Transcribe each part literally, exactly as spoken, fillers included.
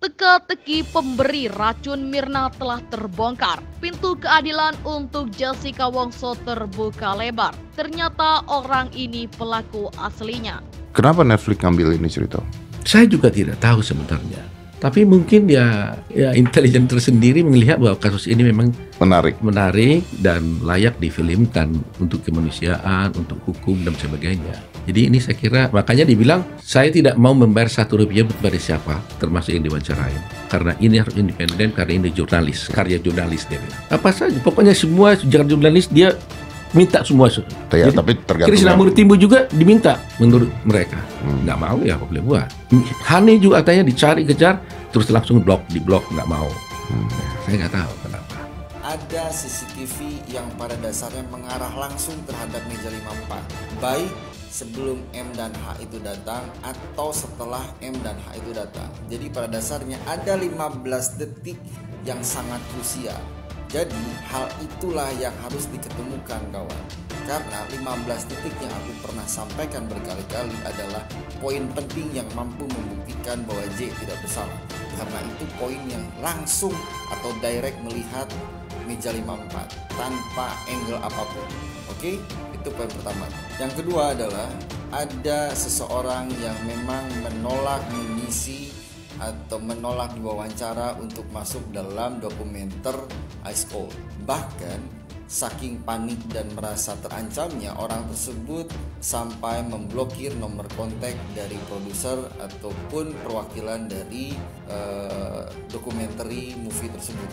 Teka-teki pemberi racun Mirna telah terbongkar. Pintu keadilan untuk Jessica Wongso terbuka lebar. Ternyata orang ini pelaku aslinya. Kenapa Netflix ngambil ini cerita? Saya juga tidak tahu sebenarnya. Tapi mungkin ya, ya intelijen tersendiri melihat bahwa kasus ini memang Menarik. menarik dan layak difilmkan untuk kemanusiaan, untuk hukum dan sebagainya. Jadi ini saya kira makanya dibilang saya tidak mau membayar satu rupiah kepada siapa, termasuk yang diwawancarai. Karena ini harus independen, karena ini jurnalis, karya jurnalis dia bilang. Apa saja, pokoknya semua jangan jurnalis dia minta semua. Ya, tapi tergantung. Krisnamurti Timbu juga diminta menurut mereka. Hmm. Nggak mau ya apa boleh buat. Hani juga katanya dicari kejar terus langsung blok di blok nggak mau. Hmm. Ya, saya nggak tahu kenapa. Ada C C T V yang pada dasarnya mengarah langsung terhadap meja lima puluh empat, baik sebelum M dan H itu datang atau setelah M dan H itu datang. Jadi pada dasarnya ada lima belas detik yang sangat krusial. Jadi hal itulah yang harus diketemukan kawan. Karena lima belas detik yang aku pernah sampaikan berkali-kali adalah poin penting yang mampu membuktikan bahwa J tidak bersalah. Karena itu poin yang langsung atau direct melihat meja lima puluh empat tanpa angle apapun. Oke, itu poin pertama. Yang kedua adalah ada seseorang yang memang menolak mengisi atau menolak diwawancara untuk masuk dalam dokumenter Ice Cold. Bahkan saking panik dan merasa terancamnya, orang tersebut sampai memblokir nomor kontak dari produser ataupun perwakilan dari uh, dokumentari movie tersebut.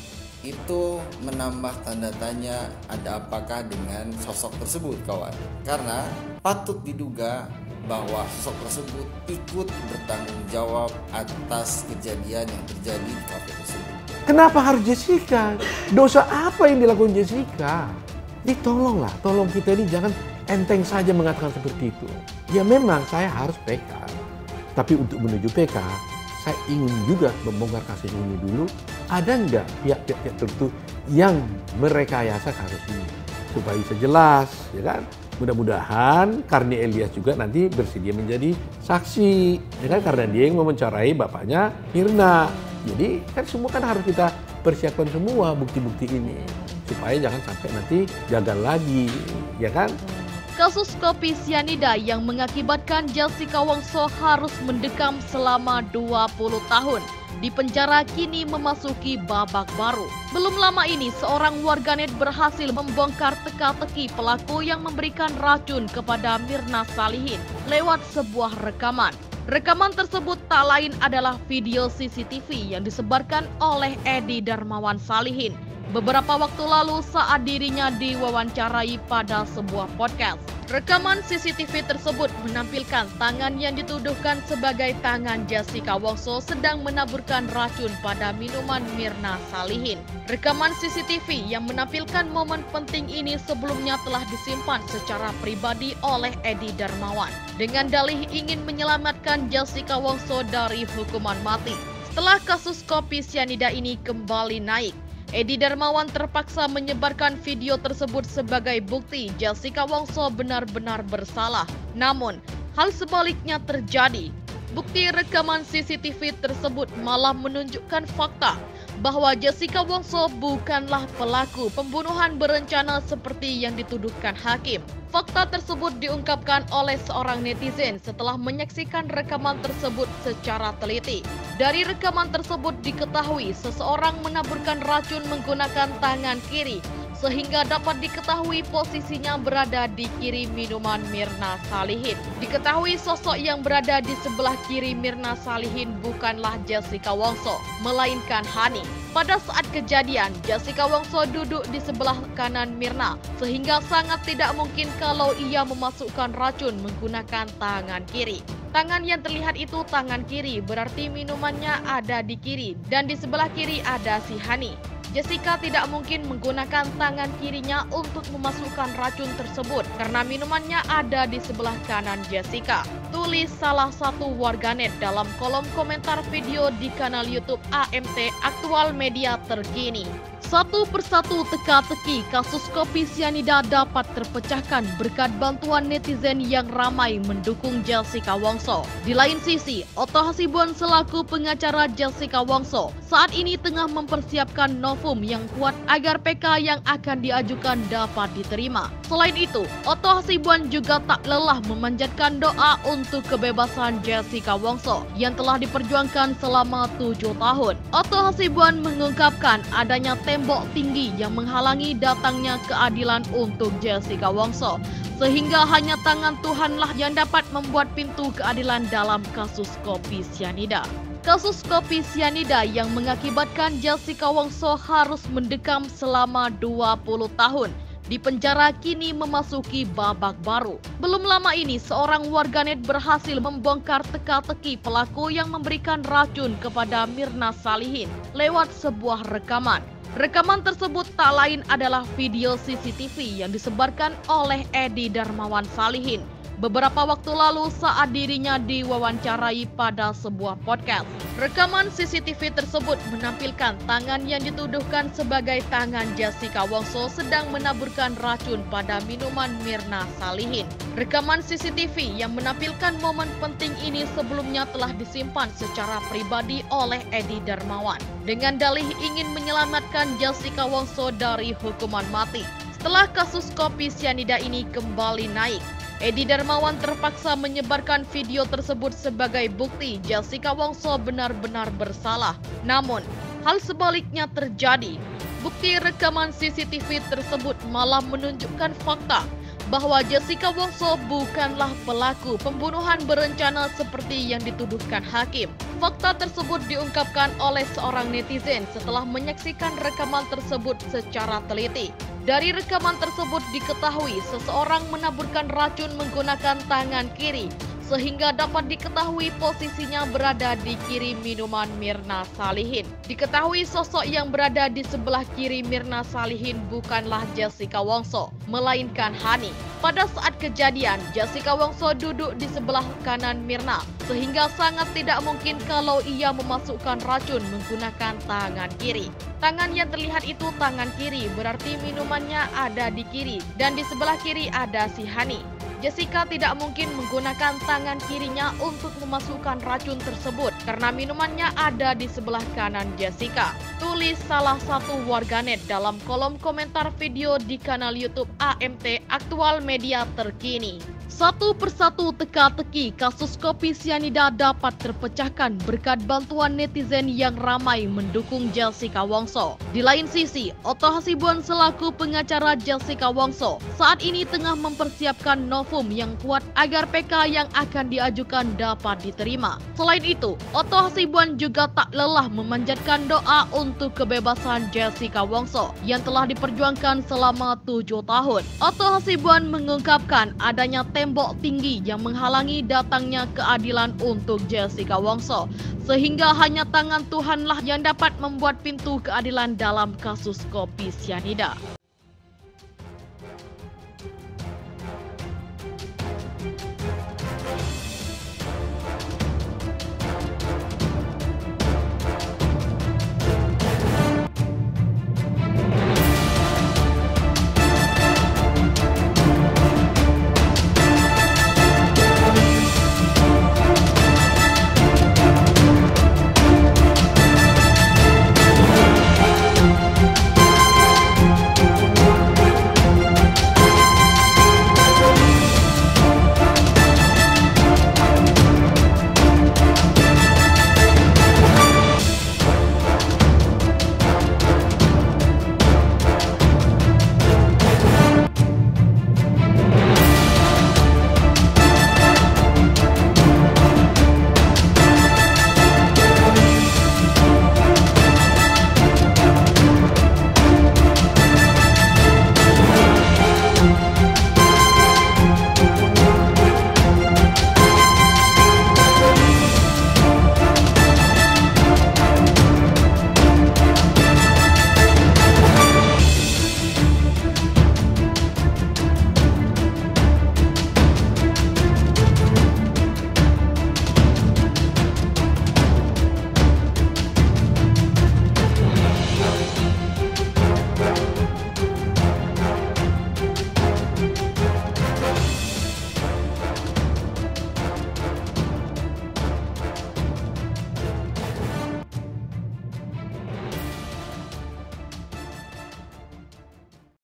Itu menambah tanda tanya ada apakah dengan sosok tersebut kawan. Karena patut diduga bahwa sosok tersebut ikut bertanggung jawab atas kejadian yang terjadi di kafe tersebut. Kenapa harus Jessica? Dosa apa yang dilakukan Jessica? Ini tolonglah, tolong kita ini jangan enteng saja mengatakan seperti itu. Ya memang saya harus P K. Tapi untuk menuju P K, saya ingin juga membongkar kasus ini dulu. Ada enggak pihak-pihak tertentu yang merekayasa kasus ini? Supaya bisa jelas, ya kan? Mudah-mudahan Karni Elias juga nanti bersedia menjadi saksi, ya kan? Karena dia yang mewawancarai bapaknya Mirna. Jadi kan semua kan harus kita persiapkan semua bukti-bukti ini supaya jangan sampai nanti gagal lagi, ya kan? Kasus kopi sianida yang mengakibatkan Jessica Wongso harus mendekam selama dua puluh tahun. Di penjara kini memasuki babak baru. Belum lama ini seorang warganet berhasil membongkar teka-teki pelaku yang memberikan racun kepada Mirna Salihin lewat sebuah rekaman. Rekaman tersebut tak lain adalah video C C T V yang disebarkan oleh Edi Darmawan Salihin beberapa waktu lalu saat dirinya diwawancarai pada sebuah podcast. Rekaman C C T V tersebut menampilkan tangan yang dituduhkan sebagai tangan Jessica Wongso sedang menaburkan racun pada minuman Mirna Salihin. Rekaman C C T V yang menampilkan momen penting ini sebelumnya telah disimpan secara pribadi oleh Edi Darmawan dengan dalih ingin menyelamatkan Jessica Wongso dari hukuman mati. Setelah kasus kopi sianida ini kembali naik, Edi Darmawan terpaksa menyebarkan video tersebut sebagai bukti Jessica Wongso benar-benar bersalah. Namun, hal sebaliknya terjadi. Bukti rekaman C C T V tersebut malah menunjukkan fakta bahwa Jessica Wongso bukanlah pelaku pembunuhan berencana seperti yang dituduhkan hakim. Fakta tersebut diungkapkan oleh seorang netizen setelah menyaksikan rekaman tersebut secara teliti. Dari rekaman tersebut diketahui seseorang menaburkan racun menggunakan tangan kiri sehingga dapat diketahui posisinya berada di kiri minuman Mirna Salihin. Diketahui sosok yang berada di sebelah kiri Mirna Salihin bukanlah Jessica Wongso, melainkan Hani. Pada saat kejadian, Jessica Wongso duduk di sebelah kanan Mirna, sehingga sangat tidak mungkin kalau ia memasukkan racun menggunakan tangan kiri. Tangan yang terlihat itu tangan kiri, berarti minumannya ada di kiri, dan di sebelah kiri ada si Hani. Jessica tidak mungkin menggunakan tangan kirinya untuk memasukkan racun tersebut karena minumannya ada di sebelah kanan Jessica. Tulis salah satu warganet dalam kolom komentar video di kanal YouTube A M T Aktual Media Terkini. Satu persatu teka-teki kasus kopi sianida dapat terpecahkan berkat bantuan netizen yang ramai mendukung Jessica Wongso. Di lain sisi, Otto Hasibuan selaku pengacara Jessica Wongso saat ini tengah mempersiapkan novum yang kuat agar P K yang akan diajukan dapat diterima. Selain itu, Otto Hasibuan juga tak lelah memanjatkan doa untuk kebebasan Jessica Wongso yang telah diperjuangkan selama tujuh tahun. Otto Hasibuan mengungkapkan adanya tembok tinggi yang menghalangi datangnya keadilan untuk Jessica Wongso, sehingga hanya tangan Tuhanlah yang dapat membuat pintu keadilan dalam kasus kopi sianida. Kasus kopi sianida yang mengakibatkan Jessica Wongso harus mendekam selama dua puluh tahun di penjara kini memasuki babak baru. Belum lama ini seorang warganet berhasil membongkar teka-teki pelaku yang memberikan racun kepada Mirna Salihin lewat sebuah rekaman. Rekaman tersebut tak lain adalah video C C T V yang disebarkan oleh Edi Darmawan Salihin beberapa waktu lalu saat dirinya diwawancarai pada sebuah podcast. Rekaman C C T V tersebut menampilkan tangan yang dituduhkan sebagai tangan Jessica Wongso sedang menaburkan racun pada minuman Mirna Salihin. Rekaman C C T V yang menampilkan momen penting ini sebelumnya telah disimpan secara pribadi oleh Edi Darmawan dengan dalih ingin menyelamatkan Jessica Wongso dari hukuman mati. Setelah kasus kopi sianida ini kembali naik, Edi Darmawan terpaksa menyebarkan video tersebut sebagai bukti Jessica Wongso benar-benar bersalah. Namun, hal sebaliknya terjadi. Bukti rekaman C C T V tersebut malah menunjukkan fakta bahwa Jessica Wongso bukanlah pelaku pembunuhan berencana seperti yang dituduhkan hakim. Fakta tersebut diungkapkan oleh seorang netizen setelah menyaksikan rekaman tersebut secara teliti. Dari rekaman tersebut diketahui seseorang menaburkan racun menggunakan tangan kiri sehingga dapat diketahui posisinya berada di kiri minuman Mirna Salihin. Diketahui sosok yang berada di sebelah kiri Mirna Salihin bukanlah Jessica Wongso, melainkan Hani. Pada saat kejadian, Jessica Wongso duduk di sebelah kanan Mirna, sehingga sangat tidak mungkin kalau ia memasukkan racun menggunakan tangan kiri. Tangan yang terlihat itu tangan kiri, berarti minumannya ada di kiri, dan di sebelah kiri ada si Hani. Jessica tidak mungkin menggunakan tangan kirinya untuk memasukkan racun tersebut karena minumannya ada di sebelah kanan Jessica. Tulis salah satu warganet dalam kolom komentar video di kanal YouTube A M T Aktual Media Terkini. Satu persatu teka-teki kasus kopi sianida dapat terpecahkan berkat bantuan netizen yang ramai mendukung Jessica Wongso. Di lain sisi, Otto Hasibuan selaku pengacara Jessica Wongso saat ini tengah mempersiapkan novum yang kuat agar P K yang akan diajukan dapat diterima. Selain itu, Otto Hasibuan juga tak lelah memanjatkan doa untuk kebebasan Jessica Wongso yang telah diperjuangkan selama tujuh tahun. Otto Hasibuan mengungkapkan adanya tembok tinggi yang menghalangi datangnya keadilan untuk Jessica Wongso, sehingga hanya tangan Tuhanlah yang dapat membuat pintu keadilan dalam kasus kopi sianida.